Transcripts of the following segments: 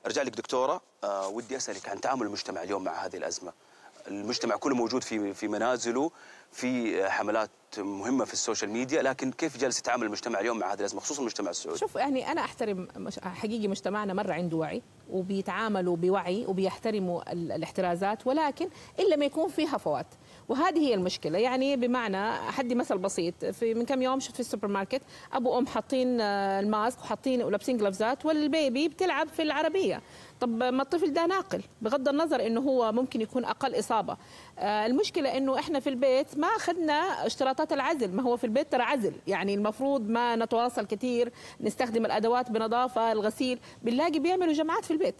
ارجع لك دكتوره، ودي اسالك عن تعامل المجتمع اليوم مع هذه الازمه. المجتمع كله موجود في منازله، في حملات مهمه في السوشيال ميديا، لكن كيف جالس يتعامل المجتمع اليوم مع هذه الازمه خصوصا المجتمع السعودي؟ شوف، يعني انا احترم حقيقي مجتمعنا مره عنده وعي وبيتعاملوا بوعي وبيحترموا الاحترازات، ولكن الا ما يكون فيها هفوات، وهذه هي المشكله. يعني بمعنى حدي مثل بسيط، من كم يوم شفت في السوبر ماركت ابو وام حاطين الماسك وحاطين ولابسين جلافزات والبيبي بتلعب في العربيه. طب ما الطفل ده ناقل بغض النظر انه هو ممكن يكون اقل اصابه. المشكله انه احنا في البيت ما اخذنا اشتراطات العزل، ما هو في البيت ترى عزل، يعني المفروض ما نتواصل كثير، نستخدم الادوات بنظافه، الغسيل، بنلاقي بيعملوا جماعات في البيت،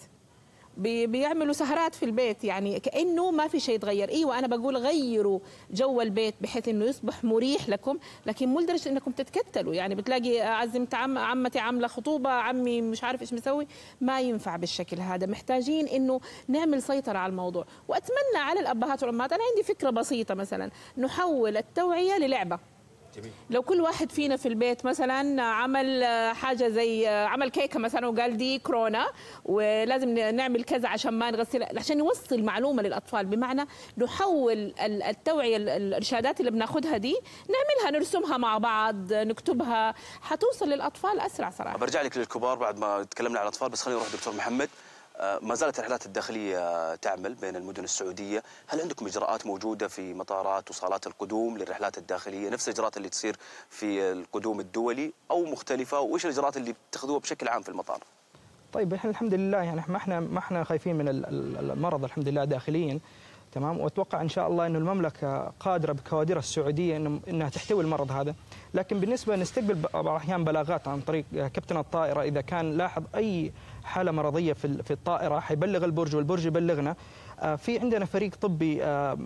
بيعملوا سهرات في البيت، يعني كأنه ما في شيء يتغير. ايوه انا بقول غيروا جو البيت بحيث انه يصبح مريح لكم، لكن مو لدرجه انكم تتكتلوا. يعني بتلاقي عزمت عمتي عامله خطوبه، عمي مش عارف ايش مسوي، ما ينفع بالشكل هذا. محتاجين انه نعمل سيطره على الموضوع، واتمنى على الابهات والامهات. انا عندي فكره بسيطه، مثلا نحول التوعيه للعبه. جميل. لو كل واحد فينا في البيت مثلا عمل حاجه زي عمل كيكه مثلا وقال دي كورونا ولازم نعمل كذا عشان ما نغسل، عشان نوصل معلومه للاطفال، بمعنى نحول التوعيه، الارشادات اللي بناخذها دي نعملها، نرسمها مع بعض، نكتبها، حتوصل للاطفال اسرع صراحه. برجع لك للكبار بعد ما تكلمنا عن الاطفال، بس خلينا نروح دكتور محمد. ما زالت الرحلات الداخلية تعمل بين المدن السعودية، هل عندكم إجراءات موجودة في مطارات وصالات القدوم للرحلات الداخلية نفس الإجراءات اللي تصير في القدوم الدولي أو مختلفة؟ وإيش الإجراءات اللي بتاخذوها بشكل عام في المطار؟ طيب احنا الحمد لله يعني ما احنا خايفين من المرض الحمد لله داخليا، تمام. واتوقع ان شاء الله انه المملكه قادره بكوادرها السعوديه انها تحتوي المرض هذا. لكن بالنسبه نستقبل بعض الاحيان بلاغات عن طريق كابتن الطائره، اذا كان لاحظ اي حاله مرضيه في الطائره حيبلغ البرج والبرج يبلغنا. في عندنا فريق طبي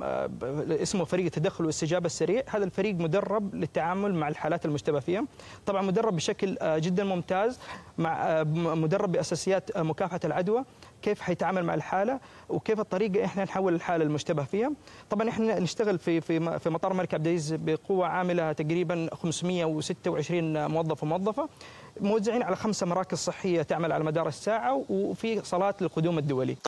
اسمه فريق التدخل والاستجابه السريع، هذا الفريق مدرب للتعامل مع الحالات المشتبه فيها، طبعا مدرب بشكل جدا ممتاز، مع مدرب باساسيات مكافحه العدوى، كيف حيتعامل مع الحاله وكيف الطريقه احنا نحول الحاله المشتبه فيها. طبعا احنا نشتغل في مطار الملك عبد العزيز بقوه عامله تقريبا 526 موظف وموظفه، موزعين على 5 مراكز صحيه تعمل على مدار الساعه، وفي صالات للقدوم الدولي.